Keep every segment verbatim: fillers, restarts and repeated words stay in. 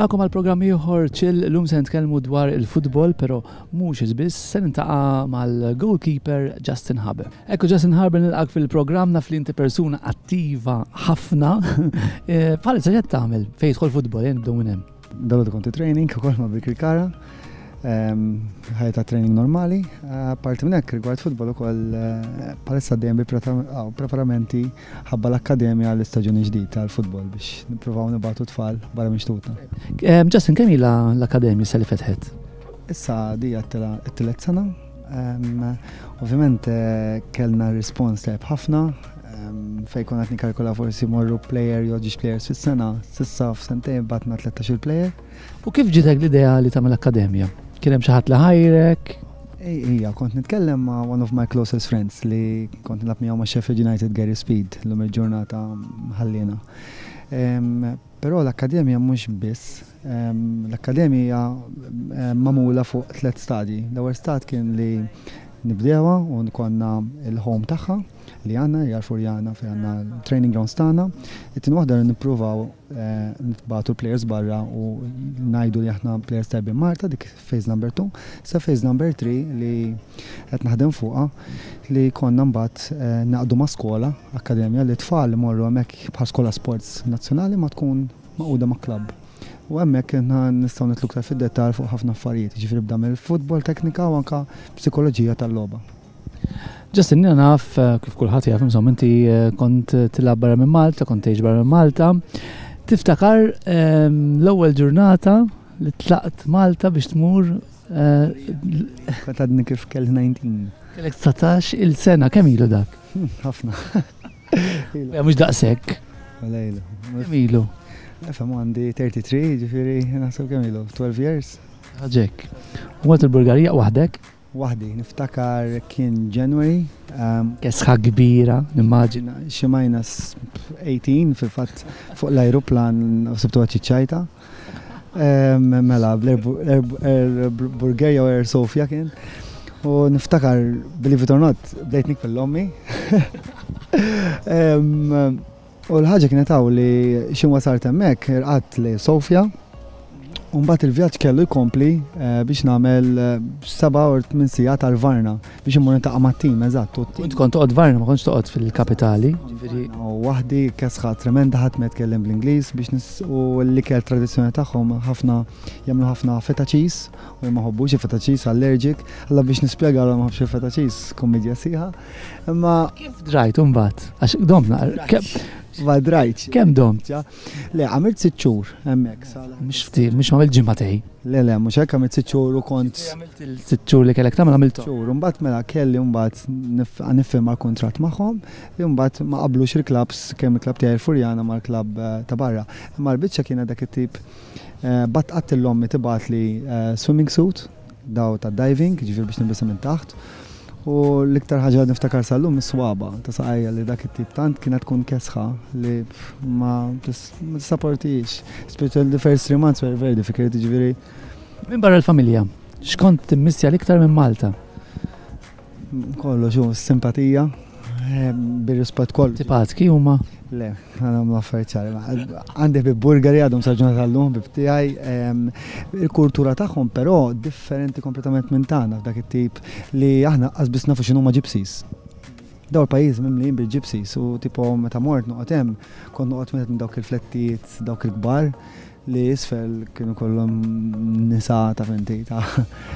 Nilqakom għal programm ieħor chill illum se nitkellmu dwar il-futbol, però mhux biss se nintaqa' mal-goalkeeper Justin Haber. Ekku Justin Haber nilqak fil-programm naf li inti persuna attiva ħafna. Bħalissa x'qed tagħmel fejn jidħol futbol jien nibdew minn hemm. Dalgħu konti training ukoll ma' bil-Kirkara. ħajta training normali, parti minn hekk rigward futbol ukoll bħalissa dejjem bi-preparamenti ħabba l-akkademja għall-istaġuni ġdid tal-futbol biex nippruvaw nibagħtu tfal barra mixtutna. Justin, kemm ilha l-akkademja se li fetħet? Issa dija t-tielet sena. Ovvjament kellna rispons tajb ħafna fejn konna qed nikkalkula forsi morru plejer jew ġiex plejers fis-sena, s'issa f'sentejn bagħtna tlettax-il plejer. U kif ġitek l-idea li tagħmel akkademja? Kien hemm xi ħadd li ħajrek? Ija, kont nitkellem ma' one of my closest friends li kont nilab miegħu ma' Sheffield United Gary Speed l-lum il-ġurnata ħallina. Però l-akkademja mhux biss. L-akkademja magħmula fuq tliet stadji. L-ewwel stad kien li nibdewha u nkonna il-home tagħha li għandna hija l-Furjana fejn għandna training grounds tagħna. It-tieni waħda li nippruvaw nitbagħtu l-plejers barra u ngħidu li aħna plejers tajbin Malta dik phase number two, sa phase number three li qed naħdem fuqha li konna mbagħad naqdu ma' skola, akkademja li tfal li morru hemmhekk bħal skola sports nazzjonali ma tkun maquda ma' klabb. U hemmhekk nistgħu nitlu aktar fid-dettall fuq ħafna affarijiet, jiġifieri bda mill-futbol teknika u anke psikoloġija tal-logħba. Justin, nina naf kif kulħadd jaf insomma inti kont tilab barra minn Malta, kont tgħix barra minn Malta. Tiftakar l-ewwel ġurnata li tlaqt Malta biex tmur kont għadni kif kelli nineteen. Kellek tsatax il-sena, kemm ilu dak? Ħafna. Mhux daqshekk. Lejlu. Kemm ilu? Efhem għandi thirty-three, ġifieri naħseb kemm ilu, twelve years. Ħaġek. U għad il-Bulgarija waħdek? Waħdi, niftakar kien January. Kesħa kbira, nimmaġina. Xi minus eighteen fil-fatt fuq l-ajruplan u sibtu ċiċċajta. Mela, Bulgarija u Air Sofia kien. U niftakar, believe it or not, bdejt nikfel l-ommi. U l-ħaġa kienet hawn li xi wasalt hemmhekk irqadt li Sofja. U mbagħad il-vjaġġ kellu jkompli biex nagħmel seba' u tmien sigħat għal Varna biex immur niltaqa' mat-tim eżatt. Int kont toqgħod Varna, ma kontx toqgħod fil-kapitali. U waħdi kesħa tremenda ħadd ma jitkellem bl-Ingliż biex u l-ikel tradizzjoni tagħhom ħafna jagħmlu ħafna feta cheese u ma ħobbux il-feta cheese allergic, alla biex nispjegalhom ma ħobbx il-feta cheese komedja sieħa. Imma kif drajt imbagħad? Għax domna Ma drajt. Kemm dom? Le, għamilt sitt xhur hemmhekk. Mhux ftit, mhux m'għamilt ġimgħatej. Le, le, mhux hekk għamilt sitt xhur u kont. Għamilt il-sitt xhur li kellek tagħmel għamiltu. Xhur, imbagħad mela kelli mbagħad nifhim mal-kuntratt magħhom, li mbagħad ma qablux il-klabs kemm il-klabb tiegħi l-Furjana mal-klabb ta' barra. Imma l-biċċa kienet dak it-tip batt qatt il-ommi tibgħat li swimming suit daw ta' diving, ġifier biex nilbisha minn taħt. U l-iktar ħaġa niftakar sal-lum is-swaba ta' saqajja li dak it-tip tant kienet tkun kesħa li ma tisapportix. Special the first three months were very difficult, ġifieri. Min barra l-familja, x'kont timmissja l-iktar minn Malta? Kollox hu simpatija, bir-rispett kollu. Tipatki huma? Le, għandhom l-affarijiet ċari. Għandi bi Bulgari għadhom sarġuna tal-lum bi tiegħi il-kultura tagħhom però differenti kompletament minn tagħna f'dak it-tip li aħna qasbis nafu x'inhuma gypsies. Daw il-pajjiż mimlijin bil-gypsies u tipo meta mort noqgħod hemm kont noqgħod minn dawk il-flettijiet, dawk il-kbar li isfel kienu kollhom nisa ta' fenti ta'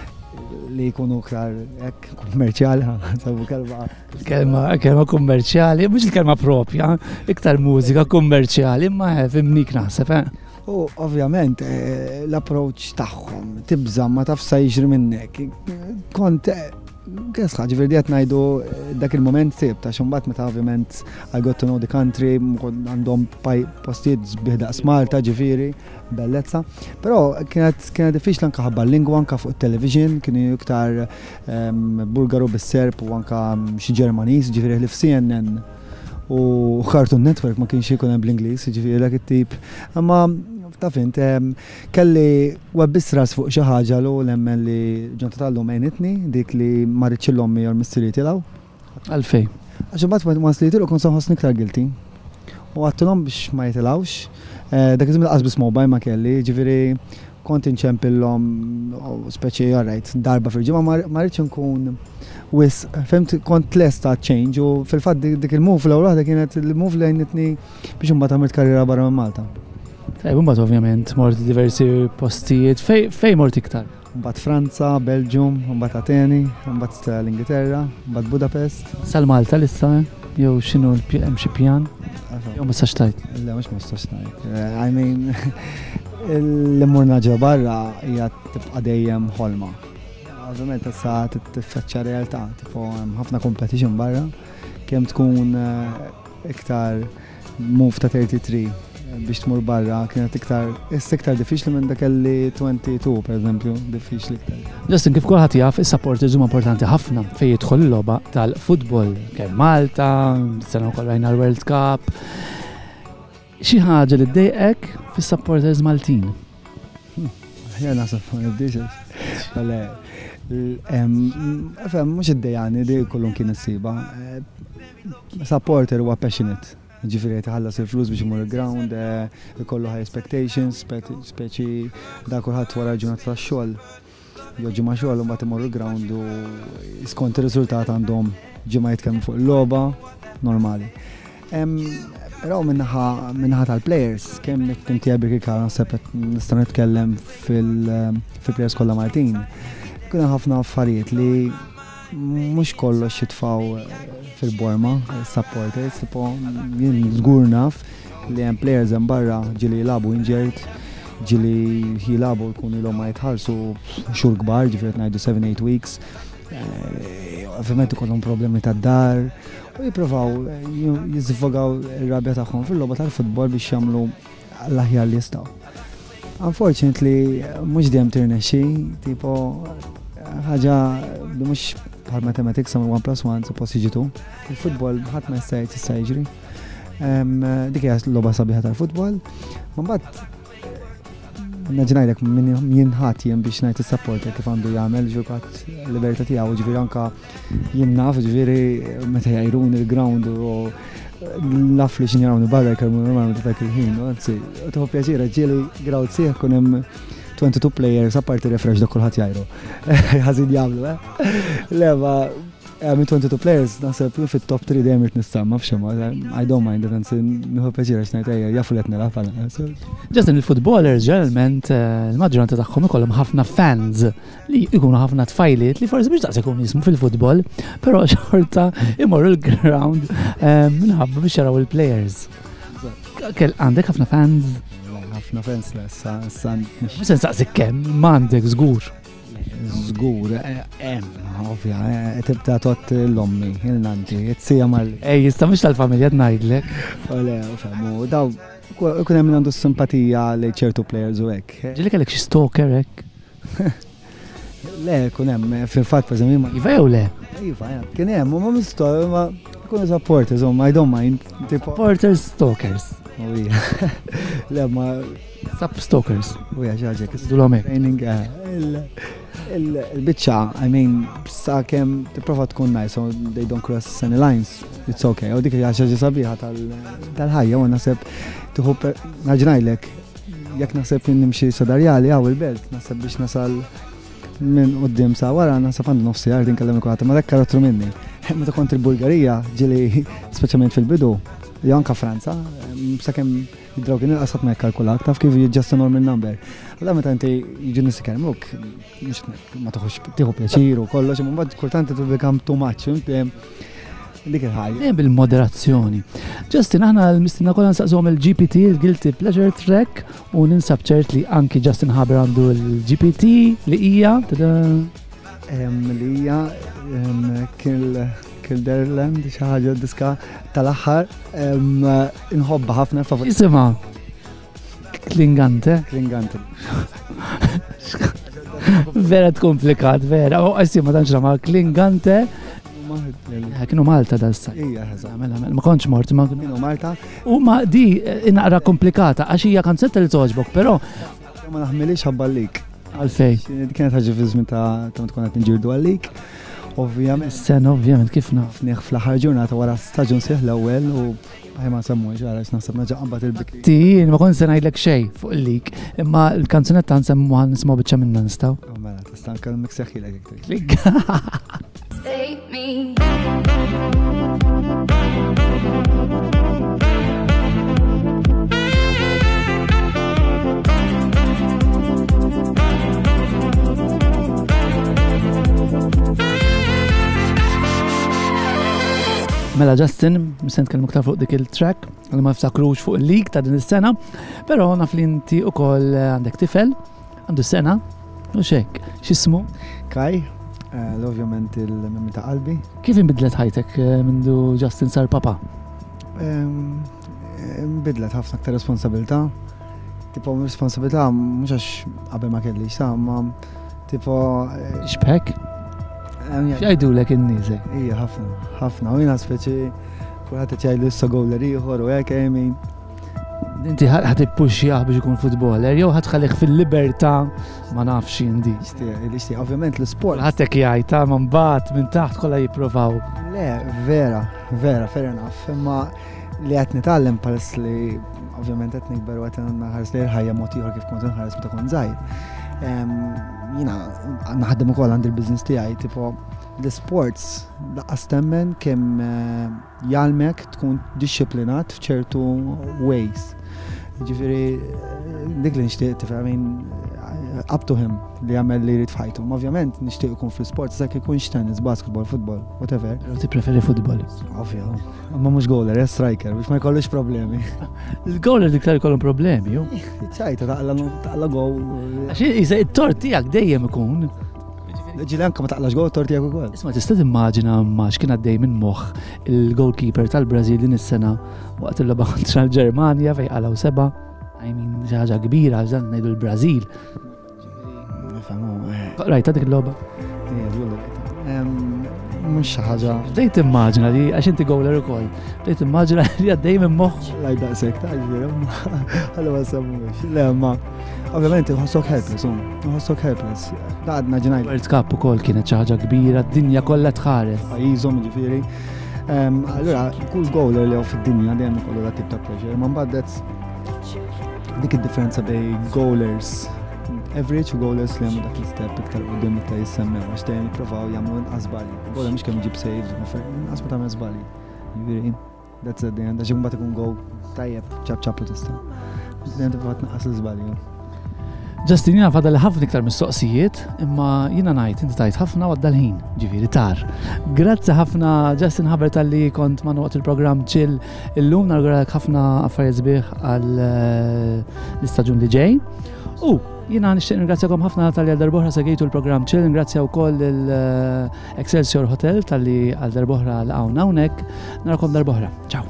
li jkunu iktar hekk kummerċjali, sabu kelma. Kelma kelma kummerċjali, mhux il-kelma propja, iktar mużika kummerċjali, imma fimnik naħseb, eh? U ovvjament l-approach tagħhom tibża ma taf sa jiġri minnek. Kont kesħa ġifieri qed ngħidu dak il-moment sibt għax imbagħad meta ovvjament I got to know the country għandhom postijiet sbieħ daqs Malta ġifieri bellezza. Però kienet kienet diffiċli anke ħabba l-lingwa anke fuq it-television kienu iktar Bulgaru bis-Serb u anke xi Ġermaniż ġifieri ħlif C N N u Cartoon Network ma kienx ikun hemm bl-Ingliż ġifieri dak it-tip. Imma taf int kelli webbistras fuq xi ħaġa l lemmen li ġonta tal-lum għenitni dik li ma rridx l-ommi jew l-missieri tilgħu. Għalfejn? Għax imbagħad ma nslitilhom kon soħossni iktar guilty. u għattilhom biex ma jitilawx. Dak iżmin qasbis mobile ma kelli, ġifieri kont inċempillhom speċi alright darba fil-ġimgħa ma rridx inkun wis fimt kont lesta change u fil-fatt dik il-move l-ewwel waħda kienet il-move li għajnitni biex imbagħad għamilt karriera barra minn Malta. Tajb, imbagħad ovvjament mort diversi postijiet. Fej mort iktar? Mbagħad Franza, Belgium, mbagħad Ateni, mbagħad l-Ingilterra, mbagħad Budapest. Sal-Malta lissa jew x'inhu hemm xi pjan? Jew ma sax tajt? Le mhux ma sax tajt. I mean l-immurna ġew barra hija tibqa' dejjem ħolma. Ovvjament issa tiffaċċja realtà, tipo hemm ħafna competition barra, kemm tkun iktar move ta' thirty-three biex tmur barra kienet iktar issa iktar diffiċli minn dak li twenty-two pereżempju, diffiċli iktar. Justin, kif kulħadd jaf, is-supporters huma importanti ħafna fejn jidħol il-logħba tal-futbol kemm Malta, sena wkoll rajna l-World Cup. Xi ħaġa li ddejqek fis-supporters Maltin? Jena nasab ma nibdix. Fem, mux id-dejani, di kollum kien s-siba. Supporter huwa passionate. Ġifiri tħallas il-flus biex imur il-ground, kollu high expectations, speċi da kulħadd wara ġurnata ta' xogħol. Jo ġimgħa xogħol u mbagħad imur il-ground u skont ir-riżultat għandhom ġimgħa jitkellmu fuq il-logħba normali. Però minnaħa tal-players, kemm inti għabrik ikar naħseb nista' nitkellem fil-players kollha Maltin. Kuna ħafna affarijiet li mhux kollox jitfgħu fil-borma, supporters, tipo jien żgur naf li hemm players hemm barra ġieli jilagħbu injured, ġieli jilagħbu jkunu ilhom ma jitħallsu xhur kbar, ġifieri ngħidu seven eight weeks. Ovvjament ikollhom problemi tad-dar u jippruvaw jiżvogaw ir-rabja tagħhom fil-logħba tal-futbol biex jagħmlu l-aħjar li jistgħu. Unfortunately, mhux dejjem tirnexxi, tipo ħaġa li mhux bħal mathematics sa one plus one suppost jiġi two. Il-futbol ħadd ma jista' jista' jiġri. Dik hija l-logħba sabiħa tal-futbol. Ma mbagħad naġinajdek min ħadd jien biex ngħid is-supporter kif għandu jagħmel ġukat l-libertà tiegħu, ġifieri anke jien naf ġifieri meta jgħirun il-ground u l-laf li xinjarawni barra jkarmu normalment dak il-ħin, anzi, tuħu pjaċira ġieli grawd sieħ kun hemm twenty-two players apparti refresh da kulħadd jgħidu. Ħażin jagħmlu, eh? Leva minn twenty-two players naħseb fit-top three dejjem irid nistamma f'xema, I don't mind it, anzi nieħu pjaċira x'ngħid ejja jafu li qed nilgħab għal. Justin, il-footballers ġeneralment il-maġġoranza tagħhom ikollhom ħafna fans li jkunu ħafna tfajliet li forsi biex daqs ikunu jismu fil-futbol, però xorta imorru l-ground minħabba biex jaraw il-players. Għandek ħafna fans? ħafna fans le, sa san. Mhux se nsaqsik kemm, m'għandek żgur. Żgur, hemm, ovvja, tibda tot l-ommi, il-nanti, it-sija mal. Ej, jista' mhux tal-familja ngħidlek. Ole, fehmu, daw kun hemm għandu simpatija li ċertu players u hekk. Ġieli kellek xi stalker hekk? Le, kun hemm fil-fatt pereżempju ma. Iva jew le? Iva, kien hemm, ma mistoqgħu ma kunu supporters, I don't mind. Supporters, stalkers. Uwija, le ma. Sub-stalkers. Uwija, xaġek. Dulhom hekk. Training, il-biċċa, I mean, sa' kem tipprova tkun nice, so they don't cross any lines, it's okay. U dik hija xaġa sabiħa tal-ħajja, u naħseb tieħu naġnajlek, jekk naħseb nimxi sadarjali għaw il-belt, naħseb biex nasal minn qudiem sa wara, naħseb għandu nofsi għar din kellem ikun ma dak karottru minni. Meta kont il-Bulgarija ġieli speċjalment fil-bidu, jew anke Franza, sakemm id-draw kien il-qasab ma jkalkulak, taf kif just a normal number. Għalla meta inti jiġu nisikellmuk, ma toħux tieħu pjaċir u kollox, imma mbagħad kultant to become too much, dik il-ħajja. Dejjem bil-moderazzjoni. Justin, aħna l-mistina kollha nsaqshom il-G P T, il-Guilty Pleasure Track, u ninsab ċert li anki Justin Haber għandu l-G P T li hija li hija Kilderland, xi ħaġa diska tal-aħħar inħobba ħafna favor. Isimha Klingante. Klingante. Vera komplikat, vera. Oh, għassi ma tantx ma Klingante. Kienu Malta da-ssa. Ija, ma kontx mort, ma kienu Malta. U ma di inaqra komplikata, għax hija kanzetta li toġbok, però ma naħmilix ħabballik. Għalfej. Kienet ħaġa fi żmien ta' tkun qed nġirdu għalik. Ovvjament. Sena, ovvjament, kif naf. Nieħ fl-aħħar ġurnata wara staġun sieħ l-ewwel u ħaj ma semmux għalax naħseb naġa qambad il-bikri. Tin, ma kont se ngħidlek xejn fuq il-lik, imma l-kanzunetta nsemmuha nisimgħu biċċa minnha nistgħu. Mela, tista' nkellmek seħħilek iktar. Take me. Mela Justin, misen tkellmu ktar fuq dik il-track, għalli ma ftakrux fuq il-lig ta' din is-sena, però naf li inti ukoll għandek tifel, għandu sena, u xek, x'ismu? Kaj, l-ovvjament il-mimmi ta' qalbi. Kif inbidlet ħajtek mindu Justin sar papa? Inbidlet ħafna aktar responsabilità. Tipo responsabilità mhux għax qabel ma kellix ta' ma tipo Xbek? X'għidu lek in-niesek? Ija, ħafna, ħafna, u jina speċi kulħadd ċajlu issa gowler ieħor u hekk emin. Inti ħadd ippuxjah biex ikun futboler, jew ħadħallih fil-libertà ma nafx indi. Ixtieq, ovvjament l-isport. Ħadtek jgħid ma mbagħad minn taħt kollha jippruvaw. Le, vera, vera, fair enough, imma li qed nitgħallem paless li ovvjament qed nikber u qed naħares li l-ħajja mod ieħor kif kont inħares meta kont żgħir. Jina, naħdem ukoll għandi l-business tiegħi, tipo l-sports laqqas temmen kemm jgħalmek tkun disciplinat f'ċertu ways. Ġifieri dik li nixtieq tifhem, I mean up to him li jagħmel li jrid f'ħajtu. Ovvjament nixtieq ikun fl-sports dak ikunx tennis, basketball, football, whatever. Ti preferi futbol? Ovvja. Ma mhux goaler, striker biex ma jkollux problemi. Il-goaler diktar jkollhom problemi, ju? ċajta taqla gow. Għax iżda it-tort tiegħek dejjem ikun. Ġili anke ma taqlax gow tort tiegħek ukoll. Isma' tista' timmaġina ma x'kien għaddej minn moħħ il-goalkeeper tal-Brażil din is-sena waqt il-logħba kontra l-Ġermanja fejn qalgħu seba'. I mean, xi ħaġa kbira għax ngħidu l-Brażil. Rajta dik il-logħba? Mhux xi ħaġa. Bdejt immaġina li għax inti goaler ukoll. Bdejt immaġina li għaddej minn moħħ. Laj daqshekk ta' ġifieri, ħallu ma semmux. Le ma ovvjament iħossok helpless, iħossok helpless. Għadna ġinajt. World Cup ukoll kienet xi ħaġa kbira, d-dinja kollha tħares. Pajjiżhom ġifieri. Allura kull goaler li hu fid-dinja dejjem ikollu dak tip ta' pressure, ma mbagħad dik id-differenza bejn goalers average u goalers li għamlu dak l-step iktar qudiem iktar jissemmew għax dejjem jippruvaw jagħmlu inqas żbalji. Goaler mhux kemm iġib saves, inqas ma tagħmel żbalji. Jiġifieri that's at the end għax imbagħad ikun goal tajjeb ċab ċab u tista'. Dejjem tibgħat tnaqqas l-żbalji. Justin, jina fadal ħafna iktar mistoqsijiet, imma jina ngħid inti tajt ħafna għadda l-ħin, ġifieri tar. Grazzi ħafna Justin Haber tal-li kont ma' waqt il-programm ċill illum, narguralek ħafna affarijiet sbieħ għal l-istaġun li ġej. U jina nixtieq ningrazzjakom ħafna tal-li għal darbohra segejtu l-programm ċill, ningrazzja wkoll l-Excelsior Hotel tal-li għal darbohra l-għawna hawnhekk. Narakom darbohra. Ciao.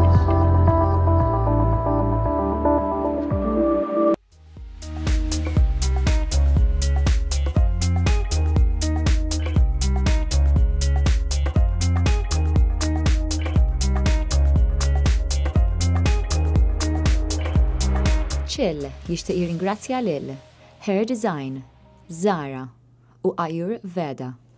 Chill jixtieq jirringrazzja lil Hair Design, Zara u Ayur Veda.